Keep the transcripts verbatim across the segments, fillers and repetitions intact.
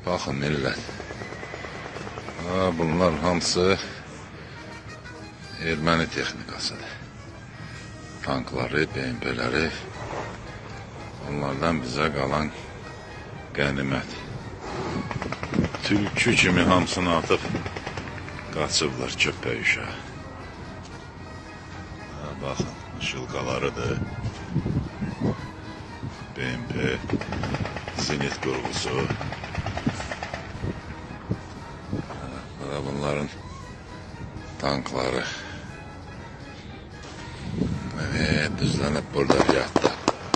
Baxın millət. Ha, bunlar hamısı erməni texnikasıdır. Tankları, B M P'ləri. Onlardan bizə qalan qənimət. Tülkü kimi hamısını atıb qaçıblar köpək uşağı. Ha, baxın, ışılqalarıdır. B M P, zenit qurğusu. Ha, bunların tankları. Evet, düzlənib burada yatdı.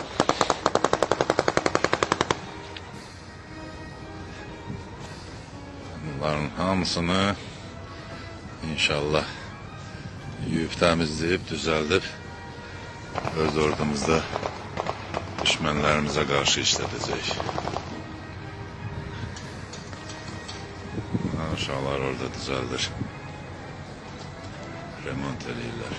Bunların hamısını inşallah yuyub təmizləyib, düzəldib öz ordumuzda düşmənlərimizə qarşı işlədəcək. Uşaqlar orada düzəldir. Remont eləyirlər.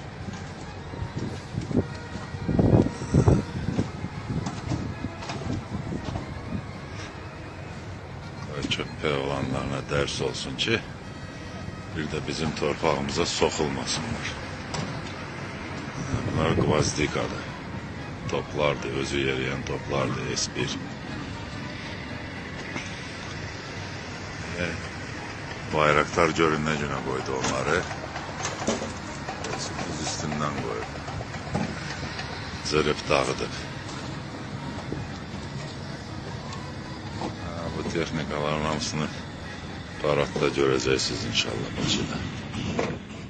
Köpək olanlarına dərs olsun ki, bir də bizim torpağımıza soxulmasınlar. Bunlar qvazdikadır. Toplardır, özü yeriyən toplardır, S bir. Bayraktar görün nə günə qoydu onları. Düz üstündən qoydu. Zırıb dağıdıb. Bu texnikaların hamısını paradda görəcəksiniz inşallah Bakıda.